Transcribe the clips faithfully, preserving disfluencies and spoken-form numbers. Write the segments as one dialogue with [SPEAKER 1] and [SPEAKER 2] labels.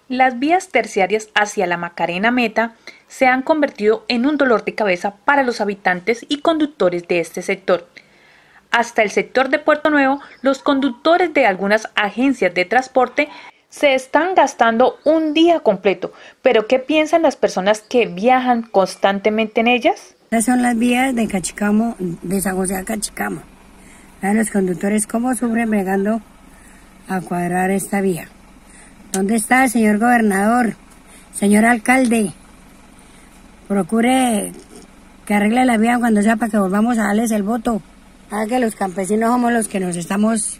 [SPEAKER 1] Las vías terciarias hacia la Macarena Meta se han convertido en un dolor de cabeza para los habitantes y conductores de este sector. Hasta el sector de Puerto Nuevo, los conductores de algunas agencias de transporte se están gastando un día completo. ¿Pero qué piensan las personas que viajan constantemente en ellas?
[SPEAKER 2] Estas son las vías de Cachicamo, de San José a Cachicamo. Vean los conductores cómo sufren bregando a cuadrar esta vía. ¿Dónde está el señor gobernador? Señor alcalde, procure que arregle la vía cuando sea para que volvamos a darles el voto. Haga que los campesinos somos los que nos estamos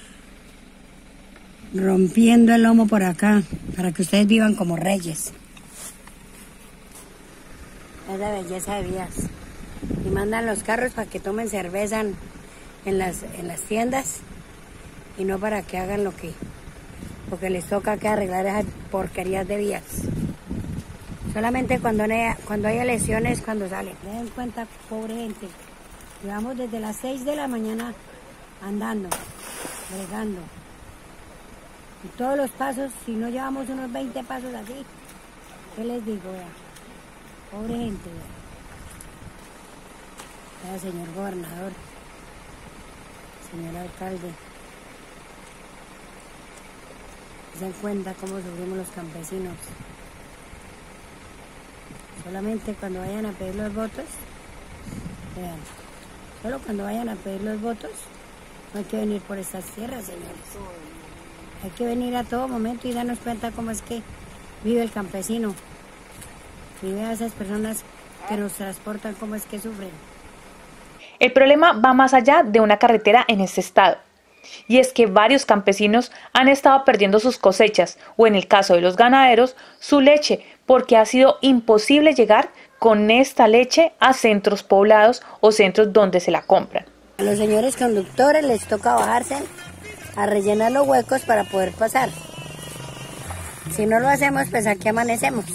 [SPEAKER 2] rompiendo el lomo por acá, para que ustedes vivan como reyes. Es la belleza de vías. Y mandan los carros para que tomen cerveza en, en, las, en las tiendas y no para que hagan lo que, lo que les toca que arreglar esas porquerías de vías. Solamente cuando haya, cuando haya lesiones, cuando salen. Den cuenta, pobre gente. Llevamos desde las seis de la mañana andando, bregando. Y todos los pasos, si no llevamos unos veinte pasos así, ¿qué les digo? Ya? Pobre gente. Ya. Ya, señor gobernador, señor alcalde, se dan cuenta cómo sufrimos los campesinos. Solamente cuando vayan a pedir los votos, vean, solo cuando vayan a pedir los votos, no hay que venir por estas tierras, señores. Hay que venir a todo momento y darnos cuenta cómo es que vive el campesino. Y vea a esas personas que nos transportan, cómo es que sufren.
[SPEAKER 1] El problema va más allá de una carretera en este estado. Y es que varios campesinos han estado perdiendo sus cosechas, o en el caso de los ganaderos, su leche, porque ha sido imposible llegar con esta leche a centros poblados o centros donde se la compran.
[SPEAKER 2] A los señores conductores les toca bajarse a rellenar los huecos para poder pasar. Si no lo hacemos, pues aquí amanecemos.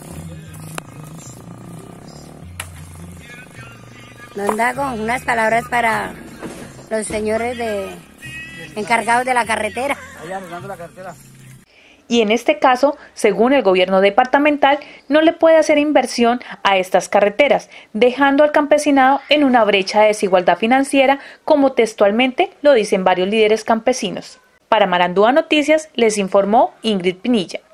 [SPEAKER 2] Don Dago, unas palabras para los señores de encargados de la carretera.
[SPEAKER 3] Allá nos dando la carretera.
[SPEAKER 1] Y en este caso, según el gobierno departamental, no le puede hacer inversión a estas carreteras, dejando al campesinado en una brecha de desigualdad financiera, como textualmente lo dicen varios líderes campesinos. Para Marandúa Noticias les informó Ingrid Pinilla.